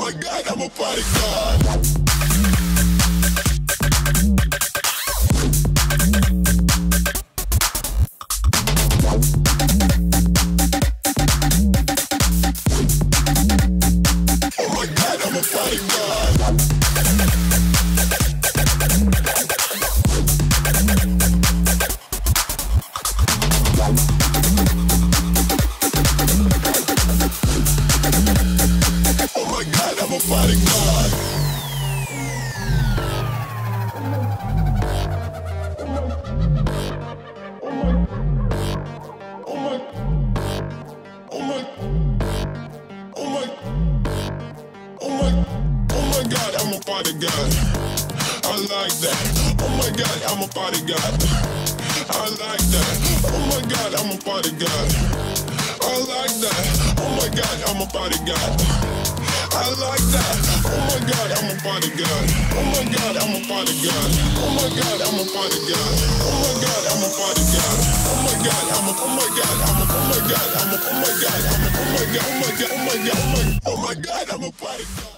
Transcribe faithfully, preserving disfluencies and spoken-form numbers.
my God, I'm a bodyguard. Bodyguard, I like that. Oh my God, I'm a bodyguard. I like that. Oh my God, I'm a bodyguard. I like that. Oh my God, I'm a bodyguard. I like that. Oh my God, I'm a bodyguard. Oh my God, I'm a bodyguard. Oh my God, I'm a bodyguard. Oh my God, I'm a bodyguard. Oh my God, I'm a. Oh my God, I'm a. Oh my God, I'm a. Oh my God, I'm a. Oh my God, oh my God, oh my God, oh my God, oh my God, I'm a bodyguard.